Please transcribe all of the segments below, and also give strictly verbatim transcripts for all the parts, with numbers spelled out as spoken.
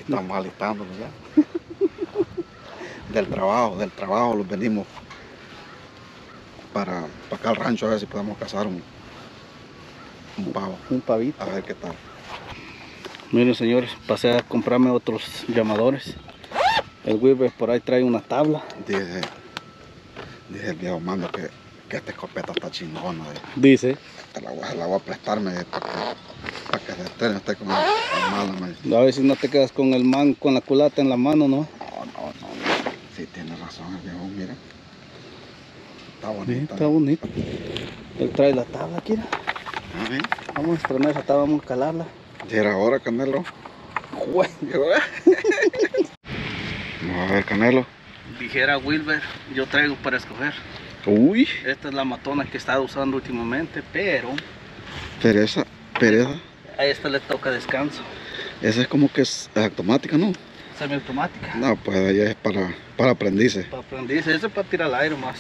estamos alistándonos ya. Del trabajo, del trabajo los venimos para, para acá al rancho a ver si podemos cazar un, un pavo. Un pavito. A ver qué tal. Miren señores, pasé a comprarme otros llamadores. El Wilber por ahí trae una tabla. Dice, dice el viejo mando que, que esta escopeta está chingona. Dice. Te la voy, la voy a prestarme para que, para que se esté, esté como mala. Me... A ver si no te quedas con el man, con la culata en la mano, ¿no? No, no, no. Sí, tiene razón el viejo, mira. Está bonita. Sí, está bonita. Él trae la tabla, Kira. ¿Sí? Vamos a estrenar esa tabla, vamos a calarla. Ya era hora, Canelo. Güey. Vamos a ver, Canelo. Dijera Wilber, yo traigo para escoger. Uy. Esta es la matona que he estado usando últimamente, pero... Pereza, pereza. A esta le toca descanso. Esa es como que es automática, ¿no? Semiautomática. No, pues ella es para, para aprendices. Para aprendices, eso es para tirar al aire más.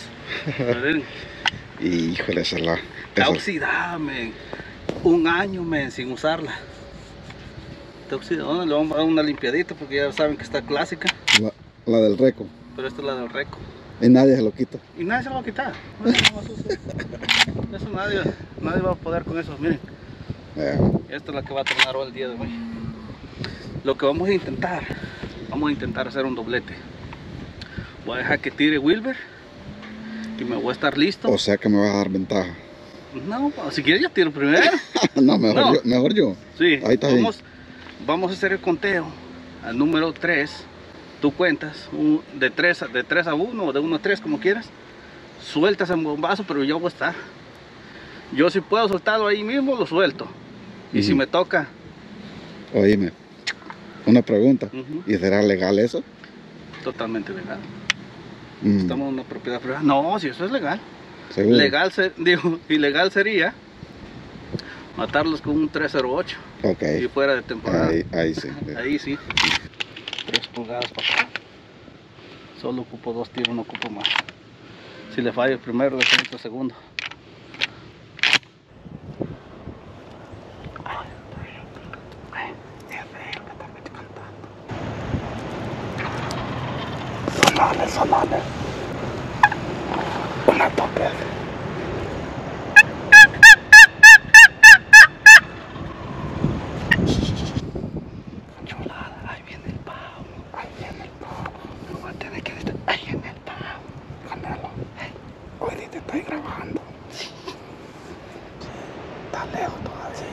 Y híjole, esa es la... Está oxidada, men. Un año, men, sin usarla. Está oxidada, le vamos a dar una limpiadita porque ya saben que está clásica. La, la del Reco. Pero esta es la del Reco. Y nadie se lo quita. Y nadie se lo va a quitar. No, no, eso nadie, nadie va a poder con eso, miren. Yeah. Esta es la que va a terminar hoy el día de hoy. Lo que vamos a intentar, vamos a intentar hacer un doblete. Voy a dejar que tire Wilber y me voy a estar listo. O sea que me vas a dar ventaja. No, si quieres yo tiro primero. No, mejor, No. Yo, mejor yo. Sí, ahí está vamos, bien. Vamos a hacer el conteo al número tres. Tú cuentas un, de tres a uno o de uno a tres, como quieras. Sueltas el bombazo, pero yo voy a estar. Yo si puedo soltarlo ahí mismo, lo suelto. Y uh-huh. Si me toca... Oíme, una pregunta. Uh-huh. ¿Y será legal eso? Totalmente legal. Uh-huh. Estamos en una propiedad privada. No, si eso es legal. ¿Seguro? Legal, ser, digo, ilegal sería matarlos con un tres cero ocho. Ok. Y fuera de temporada. Ahí, ahí sí. Ahí sí. tres pulgadas para acá. Solo ocupo dos tiros, no ocupo más. Si le fallo el primero, le fallo el segundo. Sonale, sonale. Una toque. Estoy grabando. Sí. Está lejos todavía.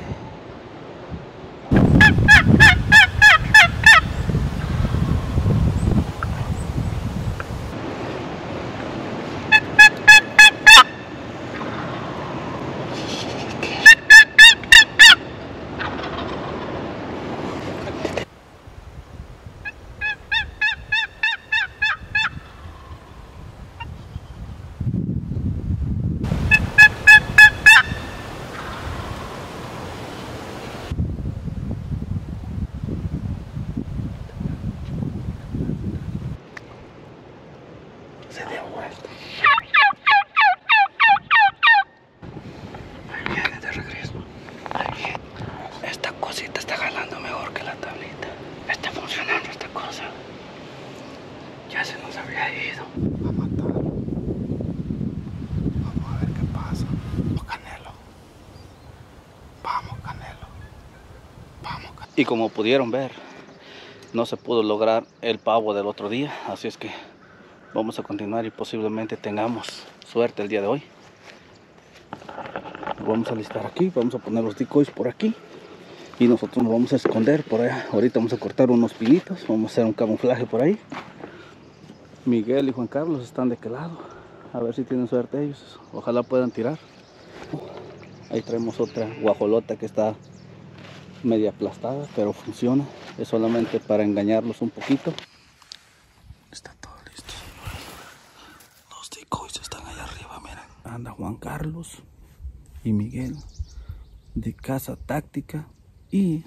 Se dio vuelta. Ahí viene de regreso. Ahí viene. Esta cosita está jalando mejor que la tablita. Está funcionando esta cosa. Ya se nos había ido. Va a matar. Vamos a ver qué pasa. Vamos, Canelo. Vamos, Canelo. Vamos, Canelo. Y como pudieron ver, no se pudo lograr el pavo del otro día. Así es que vamos a continuar y posiblemente tengamos suerte el día de hoy. Vamos a listar aquí, vamos a poner los decoys por aquí. Y nosotros nos vamos a esconder por allá. Ahorita vamos a cortar unos pinitos, vamos a hacer un camuflaje por ahí. Miguel y Juan Carlos están de aquel lado. A ver si tienen suerte ellos. Ojalá puedan tirar. Ahí traemos otra guajolota que está media aplastada, pero funciona. Es solamente para engañarlos un poquito. Está todo listo. Los decoys están allá arriba, miren. Anda Juan Carlos y Miguel de Casa Táctica y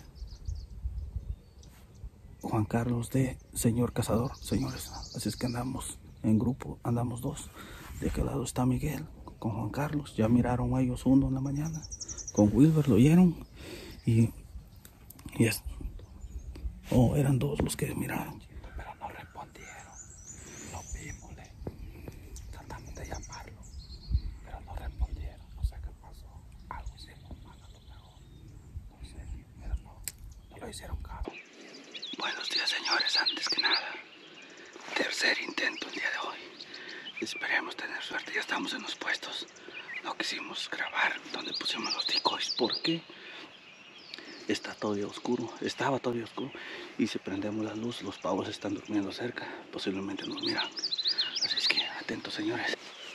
Juan Carlos de Señor Cazador, señores. Así es que andamos en grupo, andamos dos. De aquel lado está Miguel con Juan Carlos. Ya miraron a ellos uno en la mañana. Con Wilber lo oyeron. Y, y, es, Oh, eran dos los que miraron. Pero no respondieron. Lo vimos, le tratamos de llamarlo, pero no respondieron. No sé qué pasó. Algo hicimos mal a lo mejor. No sé, pero no, no lo hicieron caso. Buenos días, señores. Antes que nada, tercer intento el día de hoy. Esperemos tener suerte. Ya estamos en los puestos. No quisimos grabar donde pusimos los decoys porque está todavía oscuro. Estaba todavía oscuro. Y si prendemos la luz, los pavos están durmiendo cerca. Posiblemente nos miran. Así es que atentos, señores.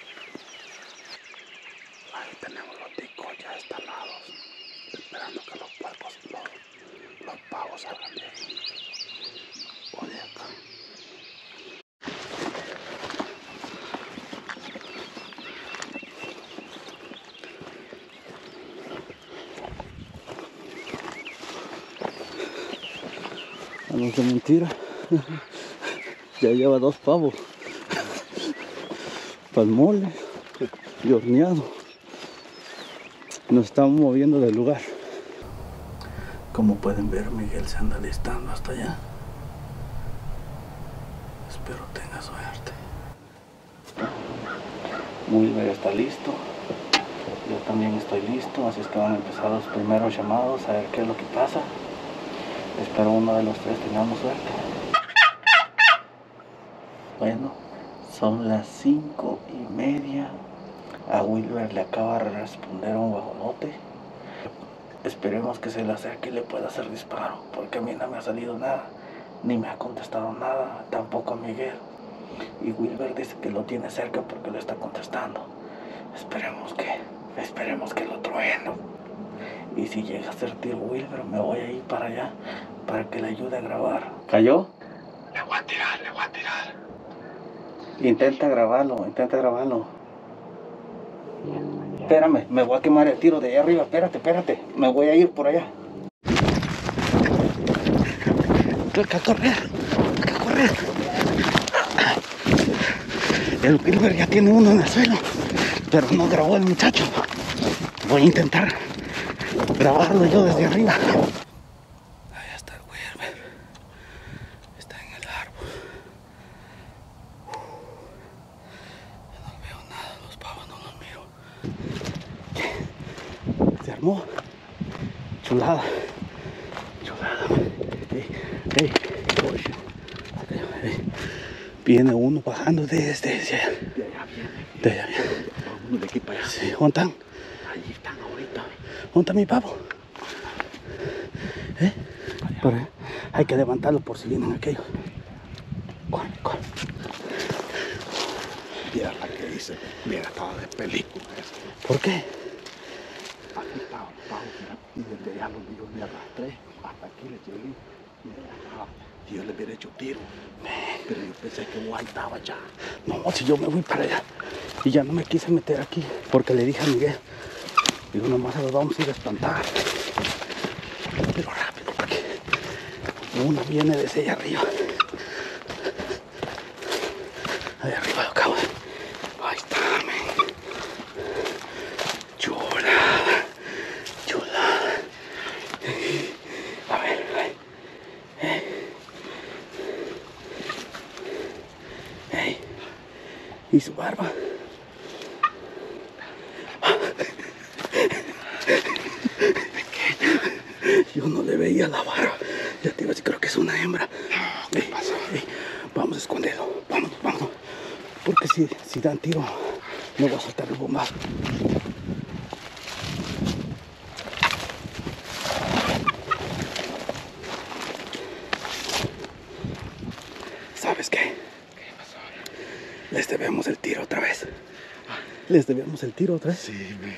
Ahí tenemos los decoys ya instalados, esperando que los puercos, los, los pavos salgan de ahí o de acá. No es de mentira. Ya lleva dos pavos. Palmole y horneado. Nos estamos moviendo del lugar. Como pueden ver, Miguel se anda listando hasta allá. Espero tenga suerte. Wilber está listo. Yo también estoy listo. Así es que van a empezar los primeros llamados a ver qué es lo que pasa. Espero uno de los tres tengamos suerte. Bueno, son las cinco y media. A Wilber le acaba de responder un guajolote. Esperemos que se le acerque y le pueda hacer disparo, porque a mí no me ha salido nada, ni me ha contestado nada, tampoco a Miguel. Y Wilber dice que lo tiene cerca porque lo está contestando. Esperemos que, esperemos que lo trueno. Y si llega a hacer tiro Wilber, me voy a ir para allá para que le ayude a grabar. ¿Cayó? Le voy a tirar, le voy a tirar. Intenta grabarlo, intenta grabarlo. Espérame, me voy a quemar el tiro de allá arriba. Espérate, espérate. Me voy a ir por allá. Toca correr, toca correr. El Wilber ya tiene uno en el suelo, pero no grabó el muchacho. Voy a intentar grabarlo yo desde arriba. Ahí está el Wilber. Está en el árbol. No veo nada, los pavos no los miro. Se armó. Chulada. Chulada. Ey, ey, ey. Viene uno bajando desde allá. De allá viene. De allá viene. Uno de aquí para allá. Sí, ¿dónde están? Allí están ahorita. ¿Dónde está mi pavo? ¿Eh? Por ahí. Hay que levantarlo por si vienen aquellos. Corre, corre. Mira la que dice. Mira, estaba de película esa. ¿Por qué? Aquí estaba el pavo, mira, y desde allá los yo me arrastré, hasta aquí le llegué, mira, acá, y yo le hubiera hecho tiro, pero yo pensé que vos ahí estaba ya. No, si yo me voy para allá y ya no me quise meter aquí porque le dije a Miguel, digo, nomás los vamos a ir a espantar, pero rápido porque uno viene desde allá arriba, allá arriba lo acabo de... Ahí está, men. Chulada, chulada. A ver, ay. Hey. Hey. ¿Y su barba? Yo no le veía la barba. Ya te iba a decir, creo que es una hembra. ¿Qué Hey, pasa? hey, vamos a esconderlo. Vámonos, vámonos. Porque si, si dan tiro, no voy a soltar el bombazo. ¿Sabes qué? ¿Qué pasó? Les debemos el tiro otra vez. ¿Les debemos el tiro otra vez? Sí, me...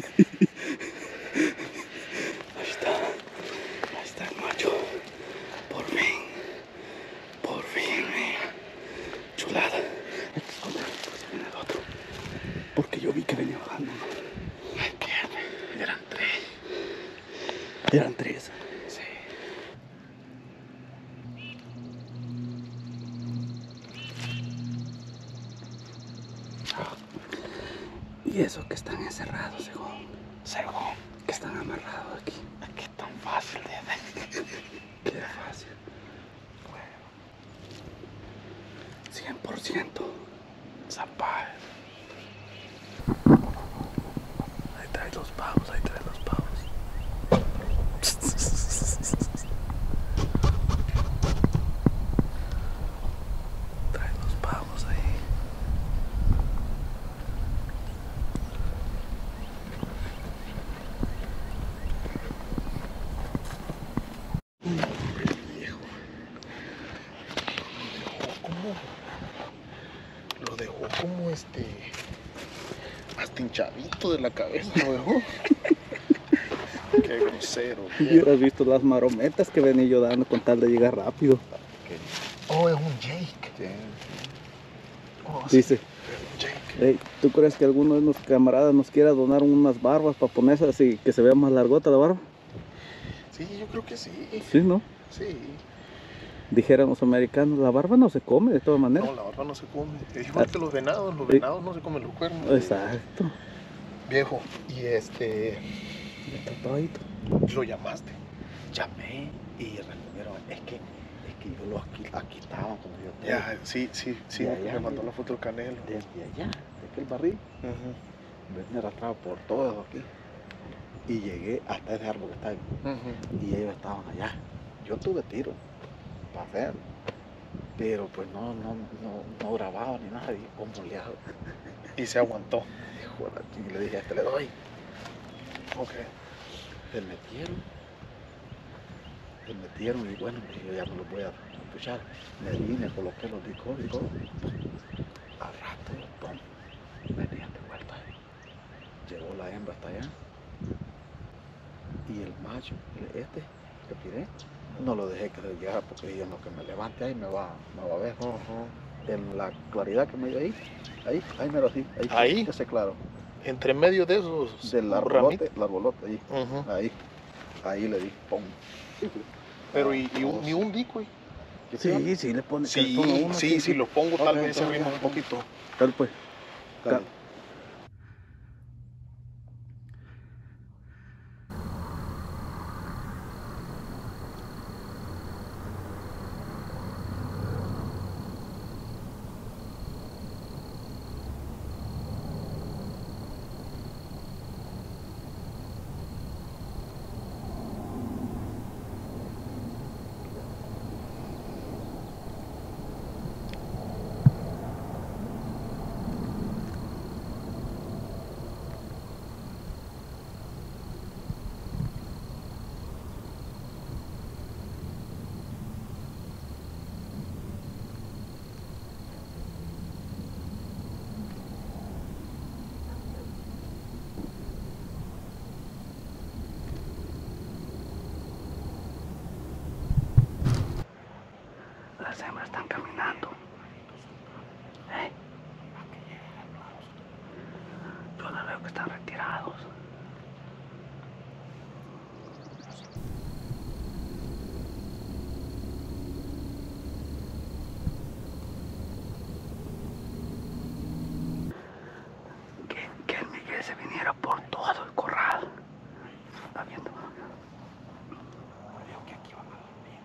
Ahí está. Ahí está el macho. Por fin. Por fin, mira. Chulada. Hay que esconder porque se viene el otro. Porque yo vi que venía bajando. Ay, ¿qué? Eran tres. Eran tres. Sí. Y eso que están encerrados, según. Según. Que están amarrados aquí. Es que es tan fácil de ver. Qué fácil. cien por ciento. Zapal. Ahí trae los pavos, ahí trae los pavos. Trae los pavos ahí. ¿Cómo? Lo dejó como este. Hasta hinchadito de la cabeza, lo dejó. Qué grosero. Hubieras visto las marometas que venía yo dando con tal de llegar rápido. Oh, es un Jake. Oh, sí, Dice, es un Jake. hey, ¿tú crees que alguno de nuestros camaradas nos quiera donar unas barbas para ponerse así, que se vea más largota la barba? Sí, yo creo que sí. Sí, ¿no? Sí. Dijeran los americanos, la barba no se come de todas maneras. No, la barba no se come. Es igual Ah, que los venados. Los sí. venados no se comen los cuernos. Exacto. Viejo, y este. Ya está todito. Lo llamaste. Llamé y respondieron, es que, es que yo lo aquí, aquí estaba cuando yo te Ya, sí, sí, sí. Ya, Me ya, mandó ya. la foto del Canelo. desde allá, de aquel barril, Ujú, venía arrastrado por todo aquí. Y llegué hasta ese árbol que está ahí. ujú. Y ellos estaban allá. Yo tuve tiro para hacerlo. Pero pues no, no, no, no grababa ni nada. Y cómo le hago. Y se aguantó. Hijo de la chingada, y le dije, a este le doy. Ok. Se metieron. Se metieron y bueno, pues yo ya no los voy a escuchar. Me vine, coloqué los discos y todo. Al rato, pum, venían de vuelta. Llegó la hembra hasta allá. Y el macho, el- este, que tiré, no lo dejé que se llegara porque dije, en lo que me levante ahí me va, me va a ver. Ujú. En la claridad que me dio ahí, ahí, ahí me lo así, ahí, Ahí. ese claro, Entre medio de esos del ramitos. arbolote, el arbolote, ahí, Ujú. ahí, ahí le di, pum. Pero y, y un, Vamos. ni un dico. ¿Qué te Sí, sí, le pone, que Sí, le ponga uno. sí, si lo pongo tal Ok, vez se ok, rima un ok. poquito. Dale pues. Dale. Las hembras están caminando. ¿Eh? Yo las veo que están retirados. Que, que el Miguel se viniera por todo el corral. ¿Está viendo? Creo que aquí van a dormir.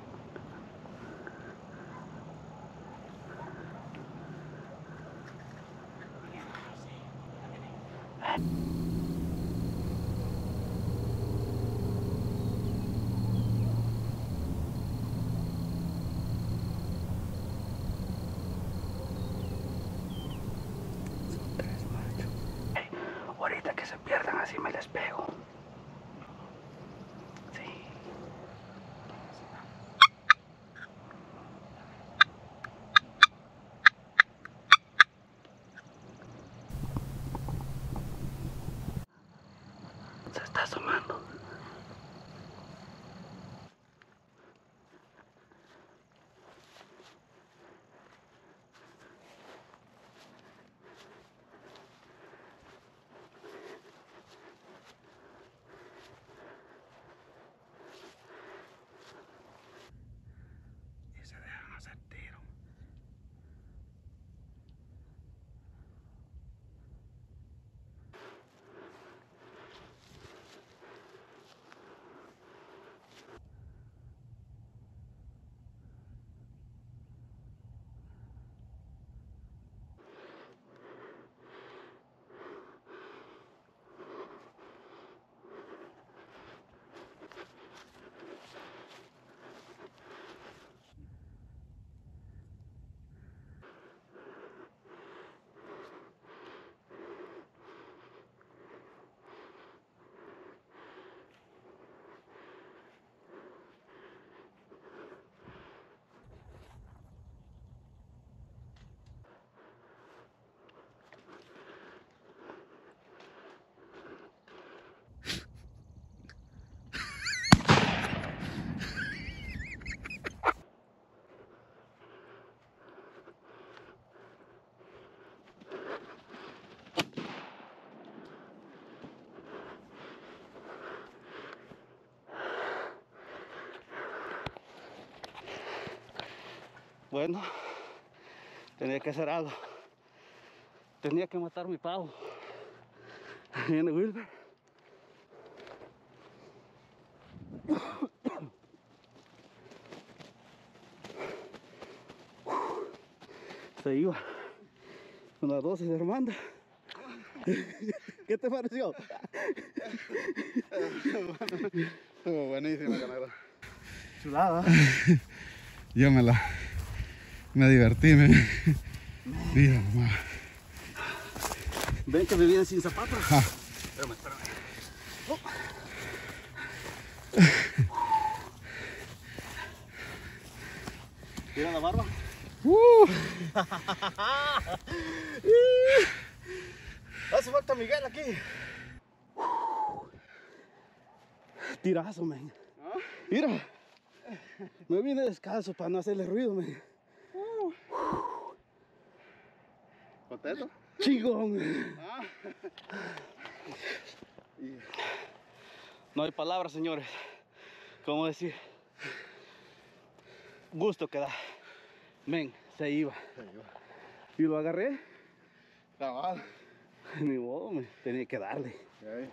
Tres machos. Hey, ahorita que se pierdan así me les pego. Sí. Se está asomando. Bueno, tenía que hacer algo. Tenía que matar mi pavo. Viene Wilber. Se iba. Una dosis de Armanda. ¿Qué te pareció? Estuvo buenísimo, Canelo. Chulada. Yo me la... me divertí, me... Mira nomás. Ven que me vienen sin zapatos. Ah. Espérame, espérame. Oh. Mira la barba. Uh. Hace falta Miguel aquí. Tirazo, men. ¿Ah? Mira. Me vine descalzo para no hacerle ruido, men. Uh. ¿Contento? Chingón. Ah. No hay palabras, señores. ¿Cómo decir? Gusto que da. Men, se iba. Se iba. Y lo agarré. Cabal. Ni modo, me tenía que darle. Okay.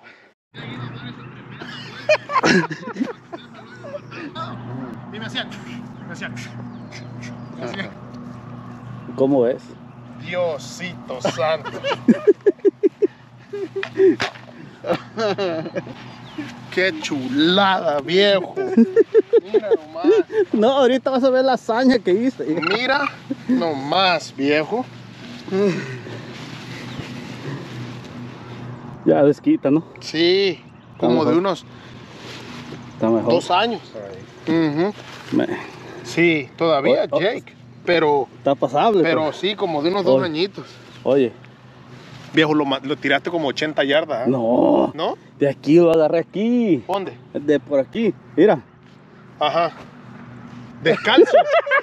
Dime así, dime así. ¿Cómo es? Diosito santo. Qué chulada, viejo. Mira nomás. No, ahorita vas a ver la hazaña que hice. Mira nomás, viejo. Ya desquita, ¿no? Sí, como de unos Está mejor. dos años. Ujú. Me- Sí, todavía, Oh, oh. Jake. Pero, Está pasable. pero sí, como de unos dos Oye. añitos. Oye, Viejo, lo, ma- lo tiraste como ochenta yardas. ¿eh? no. ¿No? De aquí lo agarré aquí. ¿Dónde? De por aquí. Mira. Ajá. Descalzo.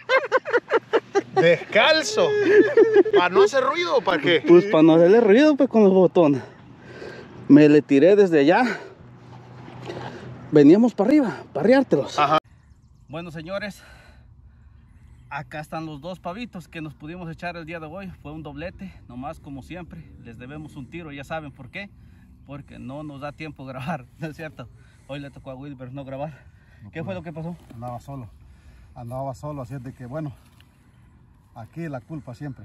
Descalzo. ¿Para no hacer ruido o para qué? Pues para no hacerle ruido pues con los botones. Me le tiré desde allá. Veníamos para arriba, para arriártelos. Ajá. Bueno, señores, acá están los dos pavitos que nos pudimos echar el día de hoy. Fue un doblete, nomás como siempre. Les debemos un tiro, ya saben por qué. Porque no nos da tiempo grabar, ¿no es cierto? Hoy le tocó a Wilber no grabar. ¿Qué fue lo que pasó? Andaba solo. Andaba solo, así es de que, bueno, aquí la culpa siempre.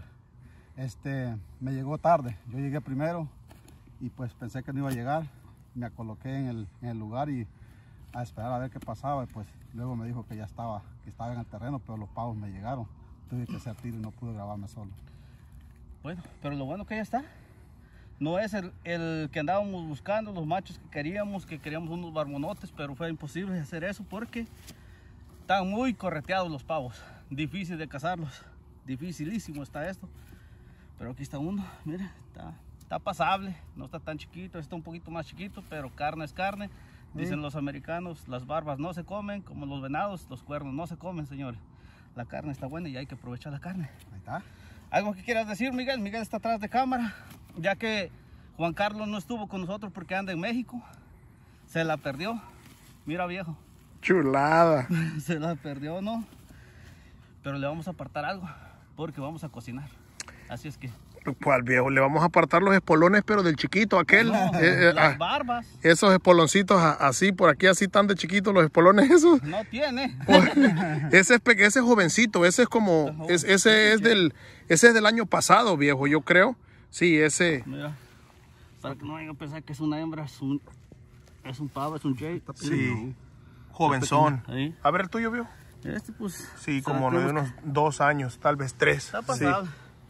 Este, me llegó tarde. Yo llegué primero y pues pensé que no iba a llegar. Me coloqué en el, en el lugar y a esperar a ver qué pasaba. Y pues luego me dijo que ya estaba, que estaba en el terreno, pero los pavos me llegaron. Tuve que hacer tiro y no pude grabarme solo. Bueno, pero lo bueno que ya está. No es el, el que andábamos buscando, los machos que queríamos, que queríamos unos barbonotes, pero fue imposible hacer eso porque están muy correteados los pavos. Difícil de cazarlos. Dificilísimo está esto. Pero aquí está uno, mira, está, está pasable. No está tan chiquito, está un poquito más chiquito, pero carne es carne. Dicen los americanos, las barbas no se comen, como los venados, los cuernos no se comen, señores. La carne está buena y hay que aprovechar la carne. Ahí está. ¿Algo que quieras decir, Miguel? Miguel está atrás de cámara, ya que Juan Carlos no estuvo con nosotros porque anda en México. Se la perdió. Mira, viejo. Chulada. Se la perdió, ¿no? Pero le vamos a apartar algo, porque vamos a cocinar. Así es que... ¿Cuál, viejo? Le vamos a apartar los espolones, pero del chiquito, aquel. No, Eh, eh, las ah, barbas esos espoloncitos a- así, por aquí, así tan de chiquitos, los espolones esos. no tiene. Ese es, peque- ese es jovencito, ese es como, es- ese es del, ese es del año pasado, viejo, yo creo. Sí, ese. Mira, para que no vayan a pensar que es una hembra, es un, es un pavo, es un jay. Sí, jovenzón. Ahí. A ver el tuyo, viejo. Este pues... Sí, se como la de tenemos unos dos años, tal vez tres. que- Está Sí. pasado.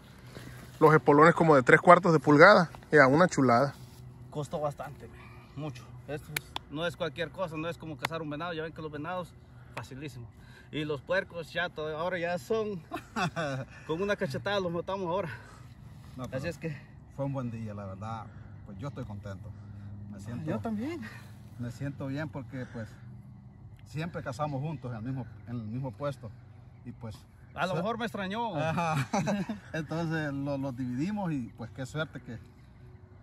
Los espolones como de tres cuartos de pulgada. Ya, una chulada. Costó bastante, mucho. Esto es- no es cualquier cosa, no es como cazar un venado. Ya ven que los venados, facilísimo. Y los puercos ya todo, ahora ya son, con una cachetada los matamos ahora. No, pero Así es que... fue un buen día, la verdad. Pues yo estoy contento. Me siento, Yo también. me siento bien porque pues siempre cazamos juntos en el mismo, en el mismo puesto. Y pues A lo mejor me extrañó. Ajá. Entonces los lo dividimos y pues qué suerte que,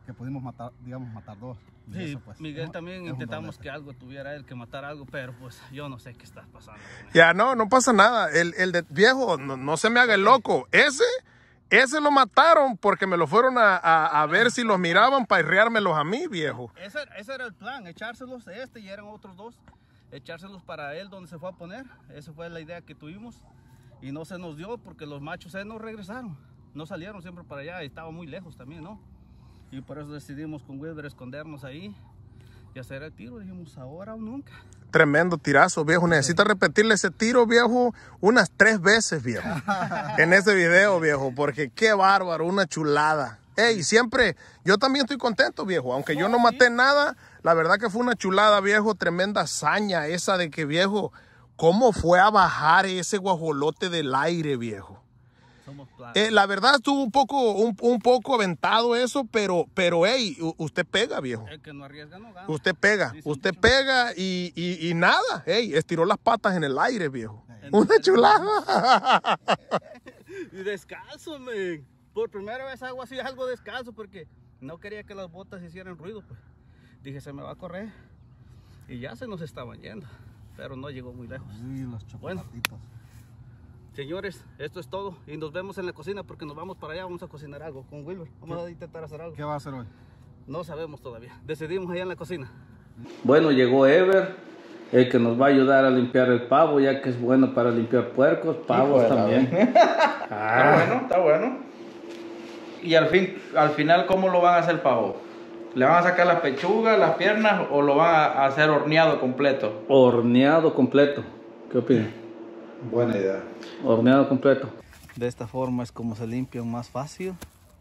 que pudimos matar, digamos, matar dos. Y Sí, eso, pues, Miguel no, también es un intentamos doblete. que algo tuviera él, que matar algo, pero pues yo no sé qué está pasando. Ya, no, no pasa nada. El, el de viejo, no, no se me haga el loco. Ese, ese lo mataron porque me lo fueron a, a, a ver si los miraban para irreármelos a mí, viejo. Ese, ese era el plan, echárselos a este y eran otros dos, echárselos para él donde se fue a poner. Esa fue la idea que tuvimos y no se nos dio porque los machos eh, no regresaron, no salieron siempre para allá y estaba muy lejos también, ¿no? Y por eso decidimos con Wilber escondernos ahí y hacer el tiro. Dijimos ahora o nunca. Tremendo tirazo, viejo. Necesita repetirle ese tiro, viejo, unas tres veces, viejo. En ese video, viejo, porque qué bárbaro, una chulada. Ey, siempre, yo también estoy contento, viejo. Aunque yo no maté nada, la verdad que fue una chulada, viejo. Tremenda hazaña esa de que, viejo, cómo fue a bajar ese guajolote del aire, viejo. Eh, la verdad estuvo un poco, un, un poco aventado eso, pero, pero, hey, usted pega, viejo. El que no arriesga no gana. Usted pega, Dice usted mucho. pega y, y, y nada, hey, estiró las patas en el aire, viejo. En Una el- chulada. Y descalzo, men. Por primera vez hago así algo descalzo porque no quería que las botas hicieran ruido, pues. Dije, se me va a correr. Y ya se nos estaban yendo, pero no llegó muy lejos. Uy, los chocolatitos. Señores, esto es todo y nos vemos en la cocina porque nos vamos para allá, vamos a cocinar algo con Wilber. Vamos a intentar hacer algo. ¿Qué va a hacer hoy? No sabemos todavía. Decidimos allá en la cocina. Bueno, llegó Ever, el que nos va a ayudar a limpiar el pavo, ya que es bueno para limpiar puercos, pavos también. Está bueno, está bueno. Y al fin, al final, ¿cómo lo van a hacer el pavo? ¿Le van a sacar las pechugas, las piernas o lo van a hacer horneado completo? Horneado completo. ¿Qué opinas? Buena idea. Horneado completo. De esta forma es como se limpian más fácil.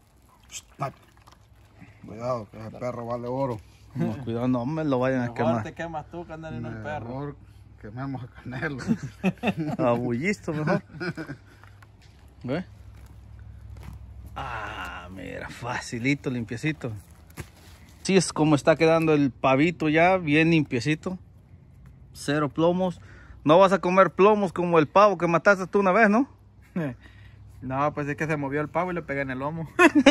Cuidado, que ese perro vale oro. No, cuidado, no me lo vayan a Mejor quemar. te quemas tú que andar en el perro. Mejor quememos a Canelo. Abullisto mejor. ¿Ve? Ah, mira, facilito, limpiecito. Así es como está quedando el pavito ya, bien limpiecito. Cero plomos. No vas a comer plomos como el pavo que mataste tú una vez, ¿no? No, pues es que se movió el pavo y le pegué en el lomo.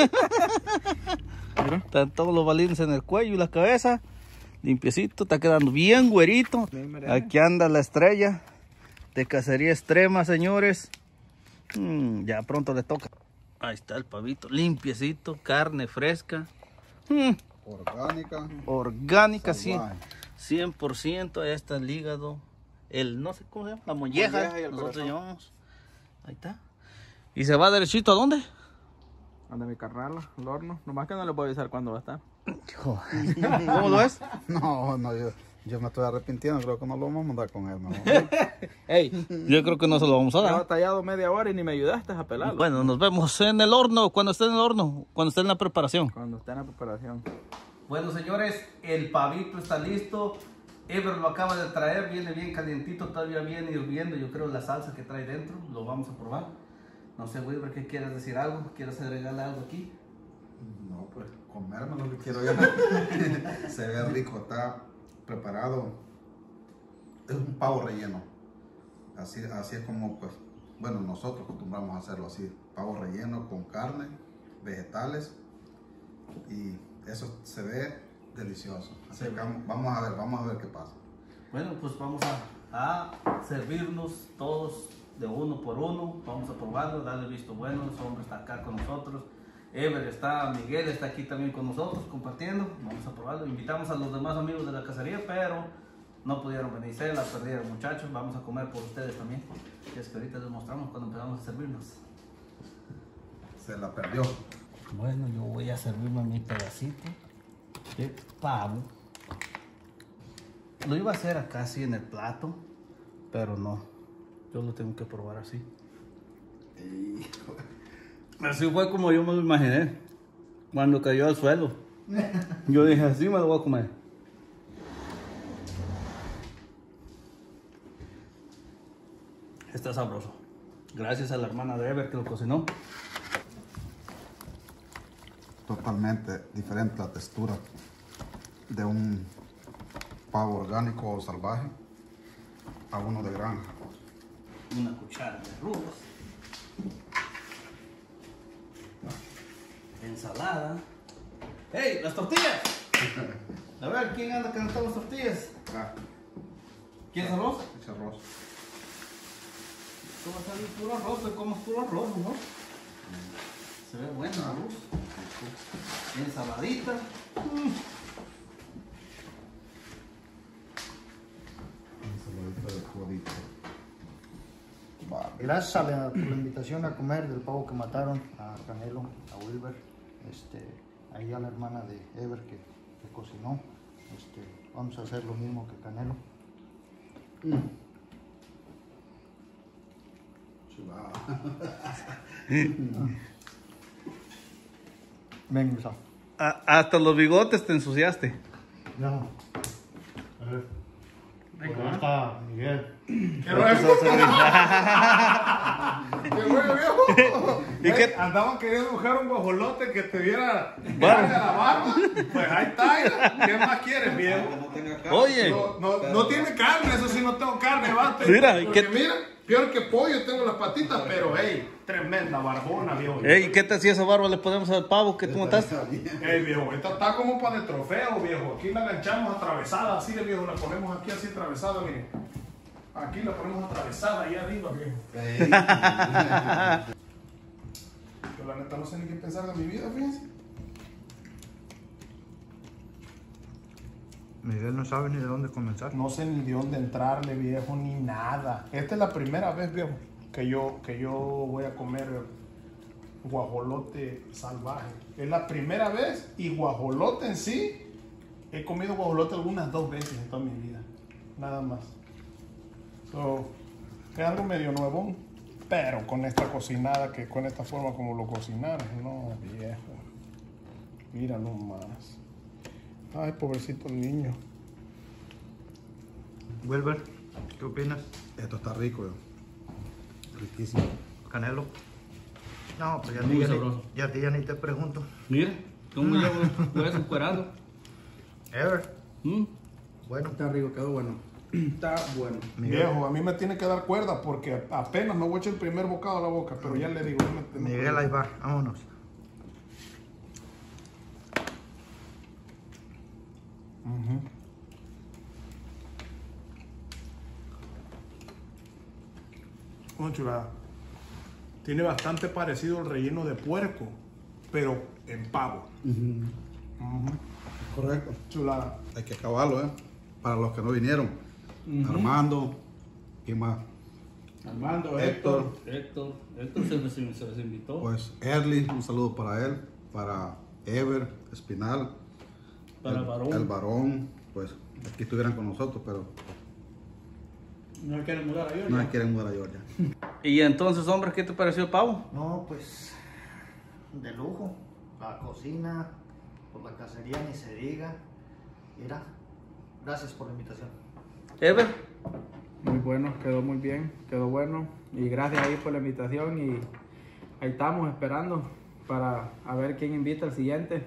Están todos los balines en el cuello y la cabeza. Limpiecito, está quedando bien güerito. Aquí anda la estrella de cacería extrema, señores. Mm, ya pronto le toca. Ahí está el pavito, limpiecito, carne fresca. Mm, Orgánica. orgánica, sí. Salvaje. cien por ciento. Ahí está el hígado. El, no sé cómo se llama, la molleja. Molleja y el Nosotros corazón. llamamos. Ahí está. ¿Y se va derechito a dónde? Anda mi carnal, al horno. Nomás que no le puedo avisar cuándo va a estar. ¿Cómo lo es? No, no, yo, yo me estoy arrepintiendo. Creo que no lo vamos a mandar con él. ¿No? Ey, Yo creo que no se lo vamos a llevo dar. tallado media hora y ni me ayudaste a pelarlo. Bueno, nos vemos en el horno, cuando esté en el horno, cuando esté en la preparación. Cuando esté en la preparación. Bueno, señores, el pavito está listo. Ever lo acaba de traer, viene bien calientito, todavía viene hirviendo. Yo creo la salsa que trae dentro, lo vamos a probar. No sé, Wilber, ¿qué quieres decir algo? ¿Quieres agregarle algo aquí? No, pues comerme lo que quiero yo. Se ve rico, está preparado. Es un pavo relleno. Así, así es como, pues, bueno, nosotros acostumbramos a hacerlo así. Pavo relleno con carne, vegetales. Y eso se ve delicioso. Así que vamos, vamos a ver, vamos a ver qué pasa. Bueno, pues vamos a, a servirnos todos de uno por uno. Vamos a probarlo, darle visto bueno. El hombre está acá con nosotros. Ever está, Miguel está aquí también con nosotros compartiendo. Vamos a probarlo. Invitamos a los demás amigos de la cacería, pero no pudieron venir. Se la perdieron, muchachos. Vamos a comer por ustedes también. Y es que ahorita les mostramos cuando empezamos a servirnos. Se la perdió. Bueno, yo voy a servirme mi pedacito de pavo. Lo iba a hacer acá así en el plato, pero no. Yo lo tengo que probar así. Así fue como yo me lo imaginé. Cuando cayó al suelo. Yo dije, así me lo voy a comer. Está sabroso. Gracias a la hermana de Ever que lo cocinó. Totalmente diferente la textura de un pavo orgánico o salvaje a uno de granja. Una cuchara de arroz, ensalada, ¡Hey, las tortillas! A ver, ¿quién anda calentando las tortillas? Ah, ¿Quieres arroz? ese arroz. ¿Cómo está el puro arroz? Te comes puro arroz, ¿no? Se ve bueno la luz. Ensaladita. Mm. Ensaladita de codito. Gracias a la, por la invitación a comer del pavo que mataron a Canelo, a Wilber, este, ahí a la hermana de Ever que, que cocinó. Este, vamos a hacer lo mismo que Canelo. Mm. Venga, Gustavo. A- hasta los bigotes te ensuciaste. No. A ver. Por ahí está Miguel. ¿Qué rollo? ¿Qué rollo, viejo? ¿Y qué? Andaban queriendo buscar un guajolote que te diera carne a la barba. Pues ahí está. ¿Qué más quieres, viejo? Oye, No, no, no tiene carne, eso sí no tengo carne, bate. Mira, ¿y Porque qué- mira, peor que pollo tengo las patitas, pero hey, tremenda barbona, viejo. ey, ¿qué te si esa barba le ponemos al pavo que tú mataste? Ey, viejo, esta está como para de trofeo, viejo. Aquí la enganchamos atravesada, así de viejo, la ponemos aquí así atravesada, miren. Aquí la ponemos atravesada ahí arriba, viejo. Yo la neta no sé ni qué pensar de mi vida, fíjense. Miguel no sabe ni de dónde comenzar. No sé ni de dónde entrarle, viejo, ni nada. Esta es la primera vez, viejo, que yo, que yo voy a comer guajolote salvaje. Es la primera vez y guajolote en sí, he comido guajolote algunas dos veces en toda mi vida. Nada más. So, es algo medio nuevo, pero con esta cocinada, que con esta forma como lo cocinaron, no, viejo. Míralo más. Ay, pobrecito el niño. Wilber, ¿qué opinas? Esto está rico, yo. Riquísimo. Canelo. No, pues ya, Muy ti, ya, ni, sabroso. ya a ti ya ni te pregunto. Mira, ¿cómo llevo pues encuerado? Ever, ¿Mm? bueno. Está rico, quedó bueno. Está bueno. Miguel, Viejo, a mí me tiene que dar cuerda porque apenas me voy a echar el primer bocado a la boca, pero ya le digo, ya me tengo Miguel, ahí va, vámonos. Ujú. Una chulada. Tiene bastante parecido al relleno de puerco, pero en pavo. Ujú. Correcto. Chulada. Hay que acabarlo, ¿eh? Para los que no vinieron. Armando. ¿Quién más? Armando, Héctor. Héctor, Héctor se les, se les invitó. Pues Erly, un saludo para él. Para Ever, Espinal. Para el, Varón. El varón. Pues aquí estuvieran con nosotros, pero No se quieren mudar a no se quieren mudar a Georgia. Y entonces, hombre, ¿qué te pareció el pavo? No, pues de lujo. La cocina, por la cacería ni se diga. Mira, gracias por la invitación. Ever, Muy bueno, quedó muy bien, quedó bueno. Y gracias ahí por la invitación y ahí estamos esperando para a ver quién invita al siguiente.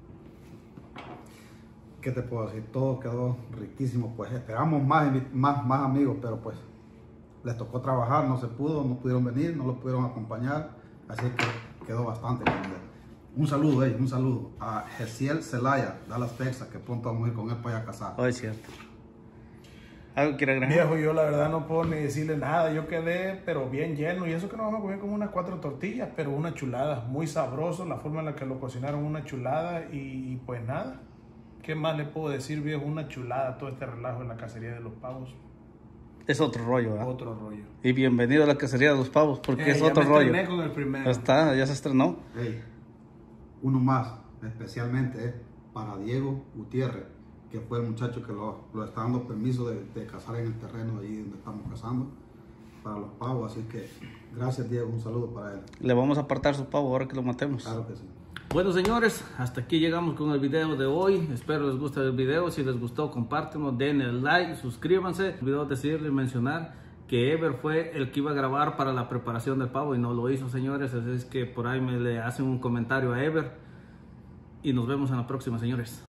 ¿Qué te puedo decir? Todo quedó riquísimo. Pues esperamos más, invi- más, más amigos, pero pues les tocó trabajar, no se pudo, no pudieron venir, no los pudieron acompañar. Así que quedó bastante comida. Un saludo, eh, un saludo a Gesiel Zelaya, Dallas, Texas, que pronto vamos a ir con él para allá a casar. oh, es cierto. ¿Algo quiere agregar? Viejo, yo la verdad no puedo ni decirle nada. Yo quedé, pero bien lleno. Y eso que nos vamos a comer como unas cuatro tortillas, pero una chulada. Muy sabroso, la forma en la que lo cocinaron, una chulada. Y pues nada. ¿Qué más le puedo decir, viejo? Una chulada, todo este relajo en la cacería de los pavos. Es otro rollo, ¿verdad? Otro rollo. Y bienvenido a la cacería de los pavos, porque Eh, es ya otro me rollo. estrené con el primero. Ya está, ya se estrenó. Hey, uno más, especialmente eh, para Diego Gutiérrez, que fue el muchacho que lo, lo está dando permiso de, de cazar en el terreno ahí donde estamos cazando para los pavos. Así que gracias, Diego, un saludo para él. Le vamos a apartar su pavo ahora que lo matemos. Claro que sí. Bueno, señores, hasta aquí llegamos con el video de hoy. Espero les guste el video. Si les gustó, compártanlo, denle el like, suscríbanse. Olvidó decirle y mencionar que Ever fue el que iba a grabar para la preparación del pavo y no lo hizo, señores. Así es que por ahí me le hacen un comentario a Ever. Y nos vemos en la próxima, señores.